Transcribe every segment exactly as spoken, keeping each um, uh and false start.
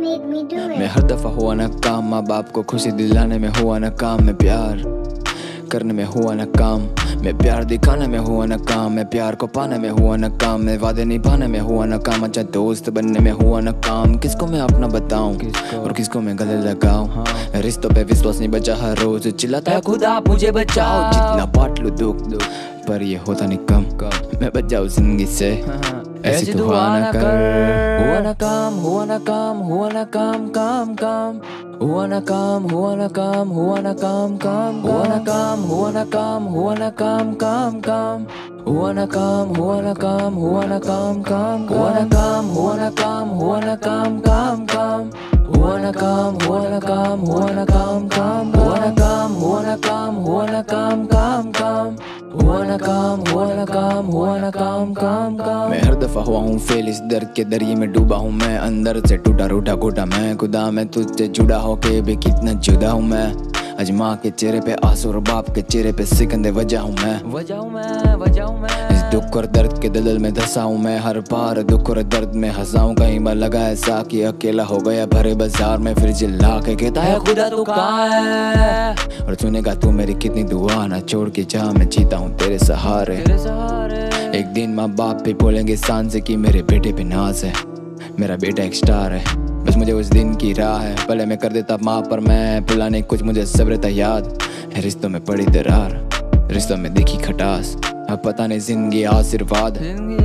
made me do it. मैं हर दफा हुआ ना काम, माँ बाप को खुशी दिलाने में हुआ ना काम, मैं प्यार करने में हुआ ना काम, मैं प्यार दिखाने में हुआ ना काम, मैं प्यार को पाने में हुआ ना काम, मैं वादे निभाने में हुआ ना काम, अच्छा दोस्त बनने में हुआ ना काम। किसको मैं अपना बताऊं किसको? और किसको मैं गले लगाऊं? हाँ। रिश्तों पे विश्वास नहीं बचा, हर रोज चिल्लाता है खुदा मुझे बचाओ। जितना बांट लो दुख दुख पर ये होता नहीं कम, मैं बच जाऊं जिंदगी से। ऐसी तो हुआ ना कर, हुआ ना काम, हुआ ना काम, हुआ ना काम, काम काम, हुआ ना काम, हुआ ना काम, हुआ ना काम, काम, हुआ ना काम, हुआ ना काम, हुआ ना काम, काम काम, हुआ ना काम, हुआ ना काम, हुआ ना काम, काम, हुआ ना काम, हुआ ना काम, हुआ ना काम, काम काम, हुआ ना काम, हुआ ना काम, हुआ ना काम, काम, हुआ ना काम, हुआ ना काम, हुआ ना काम, काम काम, हुआ ना काम, हुआ ना काम, हुआ ना काम, काम काम। मैं हर दफा हुआ हूँ फेल, इस दर्द के दरिये में डूबा हूँ मैं, अंदर से टूटा रूठा घुटा मैं, खुदा मैं तुझसे जुड़ा होके भी कितना जुदा हूँ मैं। आज माँ के चेहरे पे आंसू और बाप के चेहरे पे सिकंदे वजह हूँ मैं, वजह हूँ मैं, वजह हूँ मैं। इस दुख और दर्द के दलदल में धंसा हूँ मैं, हर बार दुख और दर्द में हंसा हूँ। कहीं बार लगा ऐसा कि अकेला हो गया भरे बाजार में, फिर चिल्ला के कहता है खुदा तू कहाँ है, और सुनेगा तू मेरी कितनी दुआ, ना छोड़ के जा मैं जीता हूँ तेरे सहारे, तेरे सहारे। एक दिन माँ बाप भी बोलेंगे शान से कि मेरे बेटे पे नाज है, मेरा बेटा एक स्टार है, बस मुझे उस दिन की राह है। भले मैं कर देता माँ पर मैं पुलाने कुछ, मुझे सब्र था याद है, रिश्तों में पड़ी दरार, रिश्तों में दिखी खटास, अब पता नहीं जिंदगी आशीर्वाद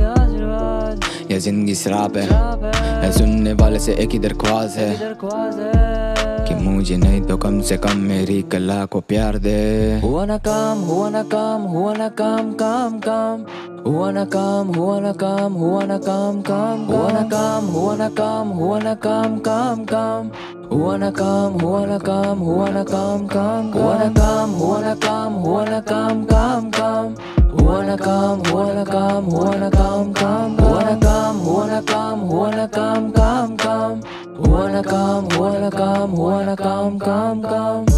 या जिंदगी श्राप है, या सुनने वाले से एक ही दरख्वास्त है कि मुझे नहीं तो कम से कम मेरी कला को प्यार दे। हुआ ना काम, हुआ ना काम, हुआ ना काम, काम काम, हुआ ना काम, हुआ ना काम, हुआ ना काम, काम, हुआ ना काम, हुआ ना काम, हुआ ना काम, काम काम, हुआ ना काम, हुआ ना काम, हुआ ना काम, काम, हुआ ना काम, हुआ ना काम, हुआ ना काम, काम काम, हुआ ना काम, हुआ ना काम, हुआ ना काम, काम, हुआ ना काम, हुआ ना काम, हुआ ना काम, काम काम, हुआ ना काम, हुआ ना काम, हुआ ना काम, काम काम।